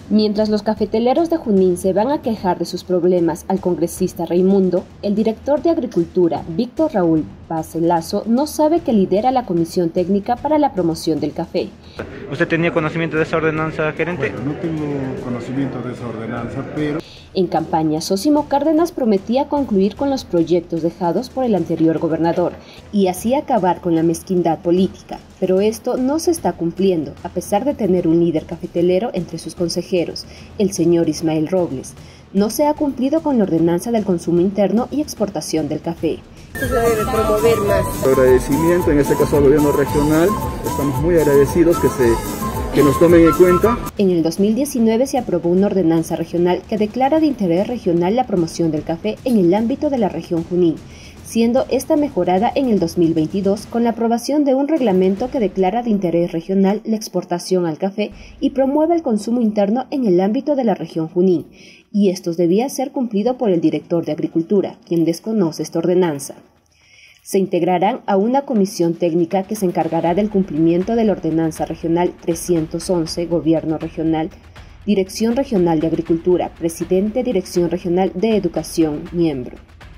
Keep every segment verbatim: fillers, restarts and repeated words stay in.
Mientras los cafeteleros de Junín se van a quejar de sus problemas al congresista Raimundo, el director de Agricultura, Víctor Raúl Paz Lazo, no sabe que lidera la Comisión Técnica para la Promoción del Café. ¿Usted tenía conocimiento de esa ordenanza, gerente? Bueno, no tengo conocimiento de esa ordenanza, pero... En campaña, Sósimo Cárdenas prometía concluir con los proyectos dejados por el anterior gobernador y así acabar con la mezquindad política, pero esto no se está cumpliendo, a pesar de tener un líder cafetelero entre sus consejeros, el señor Ismael Robles. No se ha cumplido con la ordenanza del consumo interno y exportación del café. Se debe promover más. Agradecimiento, en este caso al gobierno regional, estamos muy agradecidos que se que nos tomen en cuenta. En el dos mil diecinueve se aprobó una ordenanza regional que declara de interés regional la promoción del café en el ámbito de la región Junín, siendo esta mejorada en el dos mil veintidós con la aprobación de un reglamento que declara de interés regional la exportación al café y promueve el consumo interno en el ámbito de la región Junín, y estos debía ser cumplido por el director de Agricultura, quien desconoce esta ordenanza. Se integrarán a una comisión técnica que se encargará del cumplimiento de la Ordenanza Regional trescientos once, Gobierno Regional, Dirección Regional de Agricultura, Presidente, Dirección Regional de Educación, miembro.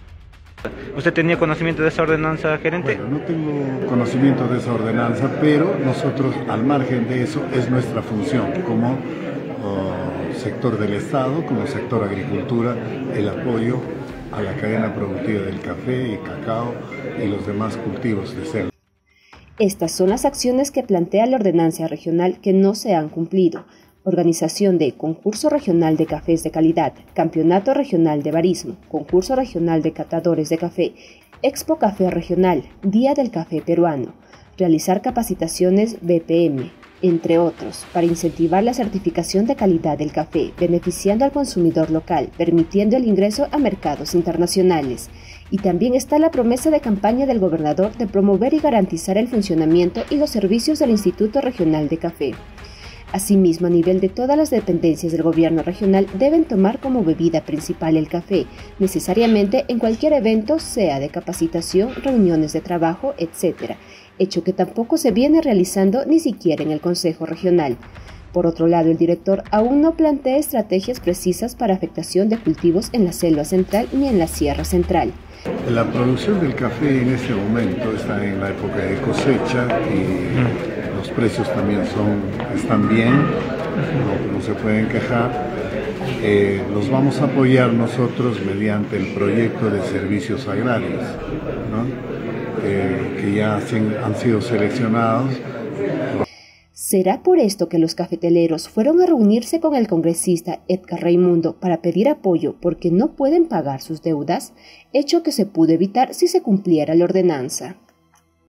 ¿Usted tenía conocimiento de esa ordenanza, gerente? Bueno, no tengo conocimiento de esa ordenanza, pero nosotros, al margen de eso, es nuestra función como uh, sector del Estado, como sector agricultura, el apoyo a la cadena productiva del café y cacao y los demás cultivos de selva. Estas son las acciones que plantea la ordenanza regional que no se han cumplido. Organización de Concurso Regional de Cafés de Calidad, Campeonato Regional de Barismo, Concurso Regional de Catadores de Café, Expo Café Regional, Día del Café Peruano, realizar capacitaciones B P M, entre otros, para incentivar la certificación de calidad del café, beneficiando al consumidor local, permitiendo el ingreso a mercados internacionales. Y también está la promesa de campaña del gobernador de promover y garantizar el funcionamiento y los servicios del Instituto Regional de Café. Asimismo, a nivel de todas las dependencias del gobierno regional deben tomar como bebida principal el café, necesariamente en cualquier evento, sea de capacitación, reuniones de trabajo, etcétera, hecho que tampoco se viene realizando ni siquiera en el Consejo Regional. Por otro lado, el director aún no plantea estrategias precisas para afectación de cultivos en la selva central ni en la Sierra Central. La producción del café en este momento está en la época de cosecha y los precios también son, están bien, no, no se pueden quejar. Eh, los vamos a apoyar nosotros mediante el proyecto de servicios agrarios, ¿no? eh, que ya han sido seleccionados. ¿Será por esto que los cafeteleros fueron a reunirse con el congresista Edgar Raimundo para pedir apoyo porque no pueden pagar sus deudas? Hecho que se pudo evitar si se cumpliera la ordenanza.